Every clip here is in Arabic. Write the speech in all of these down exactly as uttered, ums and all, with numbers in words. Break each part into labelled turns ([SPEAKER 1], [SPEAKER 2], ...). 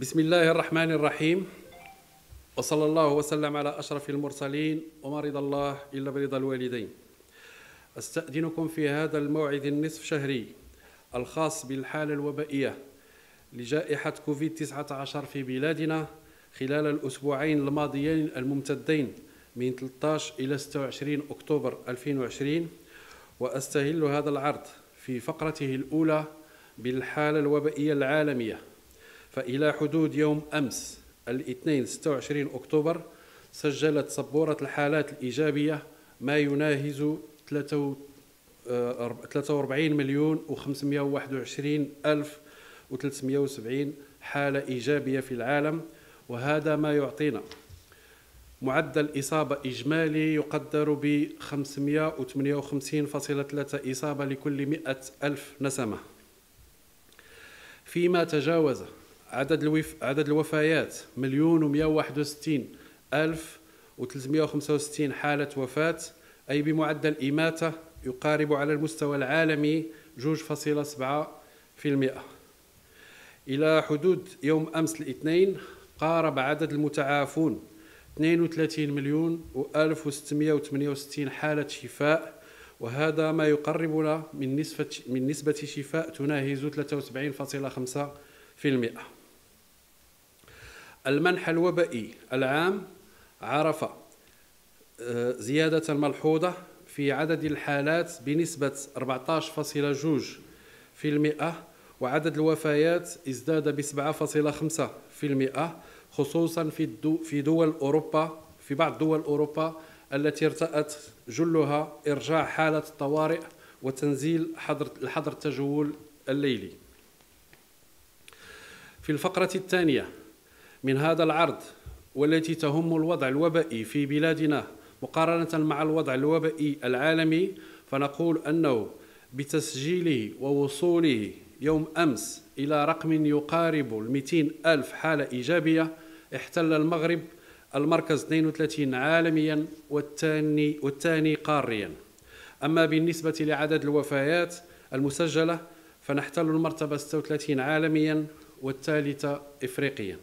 [SPEAKER 1] بسم الله الرحمن الرحيم، وصلى الله وسلم على أشرف المرسلين، وما رضى الله إلا برضا الوالدين. أستأذنكم في هذا الموعد النصف شهري الخاص بالحالة الوبائية لجائحة كوفيد تسعة عشر في بلادنا خلال الأسبوعين الماضيين الممتدين من ثلاثة عشر إلى ستة وعشرين أكتوبر ألفين وعشرين، وأستهل هذا العرض في فقرته الأولى بالحالة الوبائية العالمية. فإلى حدود يوم أمس الاثنين ستة وعشرين أكتوبر سجلت سبورة الحالات الإيجابية ما يناهز ثلاثة وأربعين مليون وخمسمائة وواحد وعشرين ألف وثلاثمائة وسبعين حالة إيجابية في العالم، وهذا ما يعطينا معدل إصابة إجمالي يقدر ب خمسمائة وثمانية وخمسين فاصلة ثلاثة إصابة لكل مئة ألف نسمة. فيما تجاوز عدد الوف... عدد الوفيات مليون ومئة وواحد وستين ألف وثلاثمائة وخمسة وستين حالة وفاة، أي بمعدل إماتة يقارب على المستوى العالمي جوج فاصلة سبعة في المئة. إلى حدود يوم أمس الاثنين قارب عدد المتعافون اثنين وثلاثين مليون وألف وستمائة وثمانية وستين حالة شفاء، وهذا ما يقربنا من نسبة من نسبة شفاء تناهز ثلاثة وسبعين فاصلة خمسة في المئة. المنح الوبائي العام عرف زيادة ملحوظة في عدد الحالات بنسبة أربعة عشر فاصلة اثنين في المئة، وعدد الوفيات ازداد ب سبعة فاصلة خمسة في المئة، خصوصا في في دول أوروبا في بعض دول أوروبا التي ارتأت جلها إرجاع حالة الطوارئ وتنزيل حظر الحظر التجول الليلي. في الفقرة الثانية من هذا العرض، والتي تهم الوضع الوبائي في بلادنا مقارنة مع الوضع الوبائي العالمي، فنقول أنه بتسجيله ووصوله يوم أمس إلى رقم يقارب المئتين ألف حالة إيجابية، احتل المغرب المركز اثنين وثلاثين عالميا والثاني والثاني قاريا. أما بالنسبة لعدد الوفيات المسجلة فنحتل المرتبة ستة وثلاثين عالميا والثالثة إفريقيا.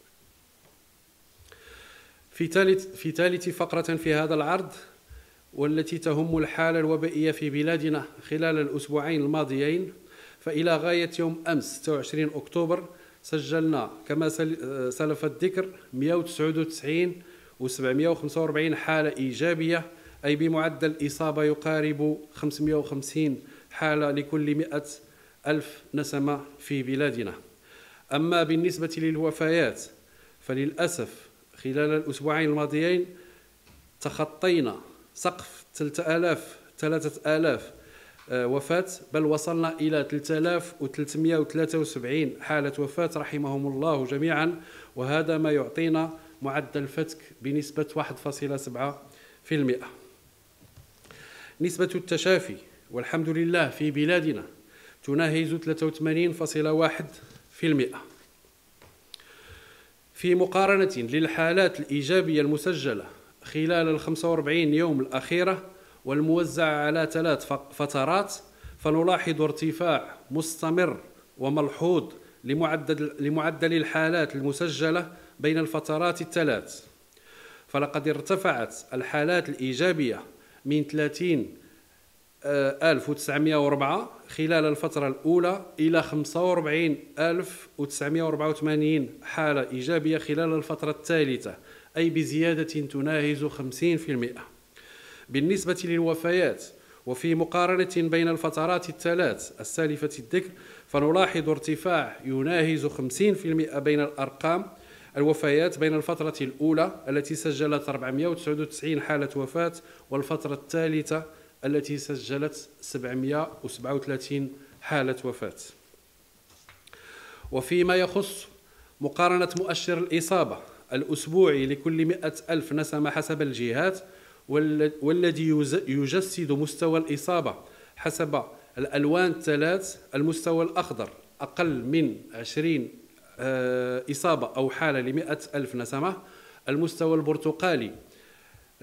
[SPEAKER 1] في ثالث في ثالث فقرة في هذا العرض، والتي تهم الحالة الوبائية في بلادنا خلال الأسبوعين الماضيين، فإلى غاية يوم أمس ستة وعشرين أكتوبر سجلنا كما سلف الذكر مئة وتسعة وتسعين وسبعمائة وخمسة وأربعين حالة إيجابية، أي بمعدل إصابة يقارب خمسمائة وخمسين حالة لكل مئة ألف نسمة في بلادنا. أما بالنسبة للوفيات فللأسف خلال الأسبوعين الماضيين تخطينا سقف ثلاثة آلاف وفاة، بل وصلنا إلى ثلاثة آلاف وثلاثمائة وثلاثة وسبعين حالة وفاة رحمهم الله جميعا، وهذا ما يعطينا معدل فتك بنسبة واحد فاصلة سبعة في المئة. نسبة التشافي والحمد لله في بلادنا تناهز ثلاثة وثمانين فاصلة واحد في المئة. في مقارنة للحالات الإيجابية المسجلة خلال الخمسة وأربعين يوم الأخيرة والموزعة على ثلاث فترات، فنلاحظ ارتفاع مستمر وملحوظ لمعدل لمعدل الحالات المسجلة بين الفترات الثلاث. فلقد ارتفعت الحالات الإيجابية من ثلاثين ألف وتسعمائة وأربعة خلال الفترة الأولى إلى خمسة وأربعين ألف وتسعمائة وأربعة وثمانين حالة إيجابية خلال الفترة الثالثة، أي بزيادة تناهز خمسين في المئة. بالنسبة للوفيات وفي مقارنة بين الفترات الثلاث السالفة الذكر، فنلاحظ ارتفاع يناهز خمسين في المئة بين الأرقام الوفيات بين الفترة الأولى التي سجلت أربعمائة وتسعة وتسعين حالة وفاة والفترة الثالثة التي سجلت سبعمائة وسبعة وثلاثين حالة وفاة. وفيما يخص مقارنة مؤشر الإصابة الأسبوعي لكل مئة ألف نسمة حسب الجهات، والذي يجسد مستوى الإصابة حسب الألوان الثلاث، المستوى الأخضر أقل من عشرين إصابة أو حالة لمئة ألف نسمة، المستوى البرتقالي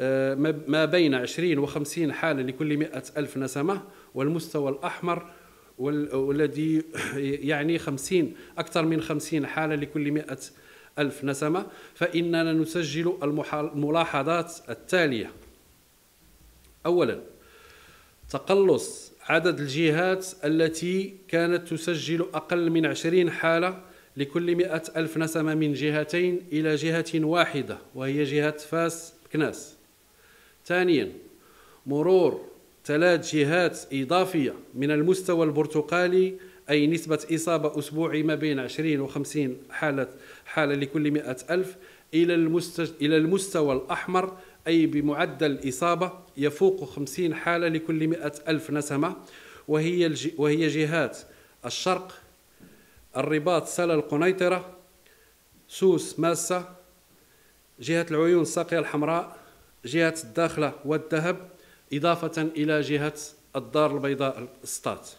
[SPEAKER 1] ما بين عشرين وخمسين حالة لكل مئة ألف نسمة، والمستوى الأحمر والذي يعني خمسين أكثر من خمسين حالة لكل مئة ألف نسمة، فإننا نسجل الملاحظات التالية. أولا، تقلص عدد الجهات التي كانت تسجل أقل من عشرين حالة لكل مئة ألف نسمة من جهتين إلى جهة واحدة وهي جهة فاس كناس. ثانيا، مرور ثلاث جهات إضافية من المستوى البرتقالي، أي نسبة إصابة أسبوعي ما بين عشرين و خمسين حالة حالة لكل مئة ألف إلى إلى المستوى الأحمر، أي بمعدل إصابة يفوق خمسين حالة لكل مئة ألف نسمة، وهي وهي جهات الشرق، الرباط سلا القنيطرة، سوس ماسة، جهة العيون الساقية الحمراء، جهة الداخلة والذهب، إضافة إلى جهة الدار البيضاء السطات.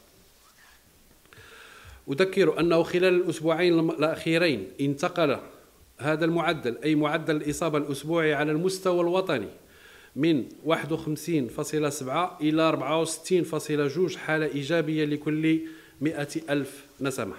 [SPEAKER 1] أذكر أنه خلال الأسبوعين الأخيرين انتقل هذا المعدل، أي معدل الإصابة الأسبوعي على المستوى الوطني، من واحد وخمسين فاصلة سبعة إلى أربعة وستين فاصلة اثنين حالة إيجابية لكل مئة ألف نسمة.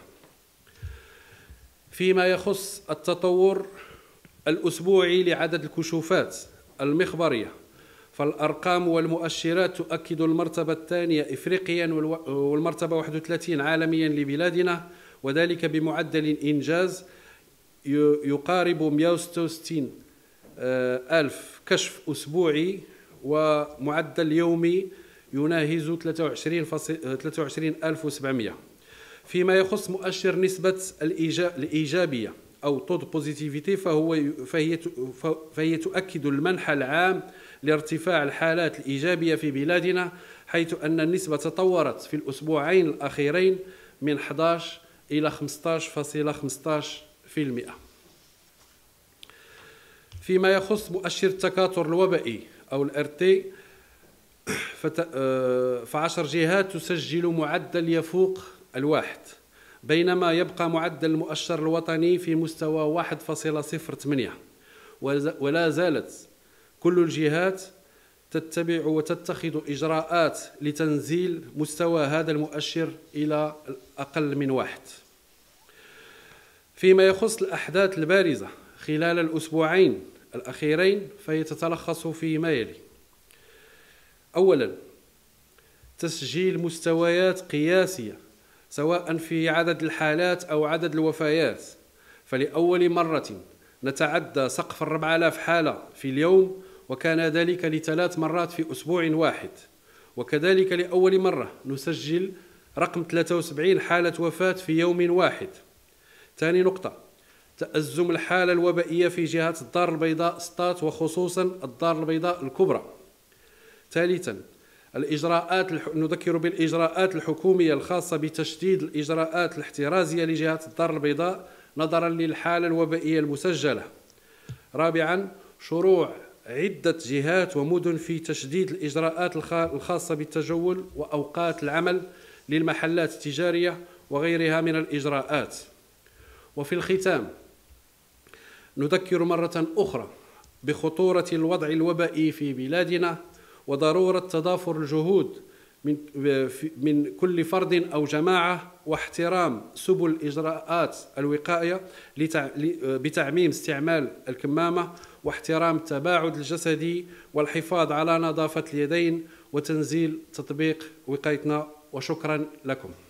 [SPEAKER 1] فيما يخص التطور الأسبوعي لعدد الكشوفات المخبرية، فالأرقام والمؤشرات تؤكد المرتبة الثانية إفريقيا والمرتبة واحد وثلاثين عالميا لبلادنا، وذلك بمعدل إنجاز يقارب مئة وستة وستين ألف كشف أسبوعي، ومعدل يومي يناهز ثلاثة وعشرين ألف وسبعمئة. فيما يخص مؤشر نسبة الإيجابية أو تود بوزيتيفيتي، فهو فهي فهي تؤكد المنحى العام لارتفاع الحالات الإيجابية في بلادنا، حيث أن النسبة تطورت في الأسبوعين الأخيرين من أحد عشر إلى خمسة عشر فاصلة خمسة عشر بالمئة. فيما يخص مؤشر التكاثر الوبائي أو الار تي، فعشر جهات تسجل معدل يفوق الواحد، بينما يبقى معدل المؤشر الوطني في مستوى واحد فاصلة صفر ثمانية، ولا زالت كل الجهات تتبع وتتخذ إجراءات لتنزيل مستوى هذا المؤشر إلى أقل من واحد. فيما يخص الأحداث البارزة خلال الأسبوعين الأخيرين، فهي تتلخص فيما يلي. أولا، تسجيل مستويات قياسية سواء في عدد الحالات أو عدد الوفيات، فلأول مرة نتعدى سقف الربع آلاف حالة في اليوم، وكان ذلك لثلاث مرات في أسبوع واحد. وكذلك لأول مرة نسجل رقم ثلاثة وسبعين حالة وفاة في يوم واحد. ثاني نقطة، تأزم الحالة الوبائية في جهة الدار البيضاء سطات، وخصوصا الدار البيضاء الكبرى. ثالثا، الإجراءات نذكر بالإجراءات الحكومية الخاصة بتشديد الإجراءات الاحترازية لجهة الدار البيضاء نظرا للحالة الوبائية المسجلة. رابعا، شروع عدة جهات ومدن في تشديد الإجراءات الخاصة بالتجول وأوقات العمل للمحلات التجارية وغيرها من الإجراءات. وفي الختام، نذكر مرة أخرى بخطورة الوضع الوبائي في بلادنا، وضرورة تضافر الجهود من من كل فرد أو جماعة، واحترام سبل إجراءات الوقاية بتعميم استعمال الكمامة، واحترام التباعد الجسدي، والحفاظ على نظافة اليدين، وتنزيل تطبيق وقايتنا. وشكرا لكم.